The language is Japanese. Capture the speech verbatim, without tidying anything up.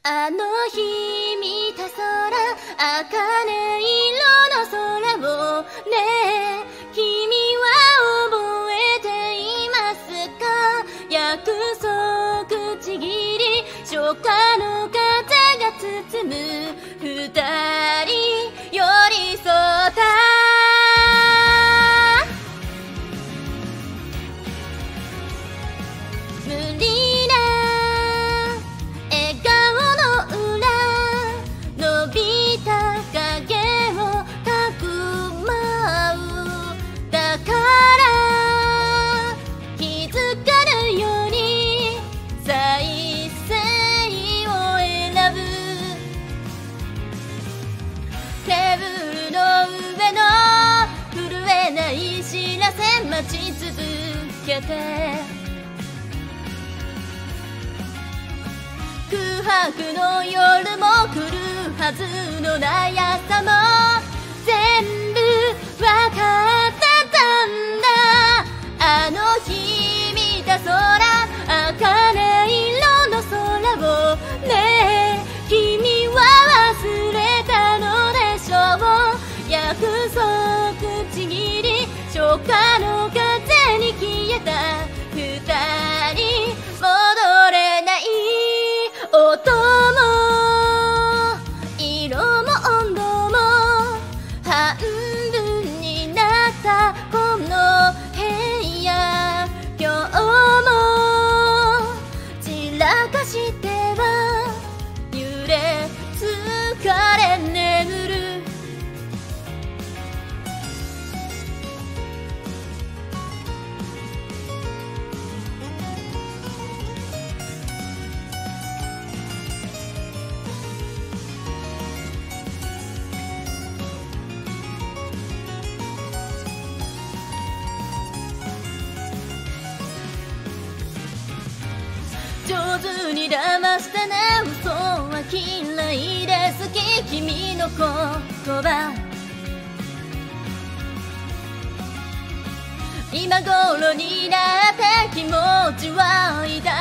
あの日見た空、茜色の空をねえ君は覚えていますか。約束ちぎり初夏の風が包む二人寄り添った無理な笑顔の裏伸びた影をかくまう。だから気づかぬように再生を選ぶ。テーブルの上の震えない知らせ待ち続けて空白の夜も来るはずのない朝も全部わかってたんだ。あの日見た空、茜色の空をねえ君は忘れたのでしょう。約束ちぎり初夏の風に消えた二人戻れない。音も色も温度も半分になったこの部屋。今日も散らかしては揺れ疲れ眠る。上手に騙してね、嘘は嫌いで好き君の言葉。今頃になって気持ちは抱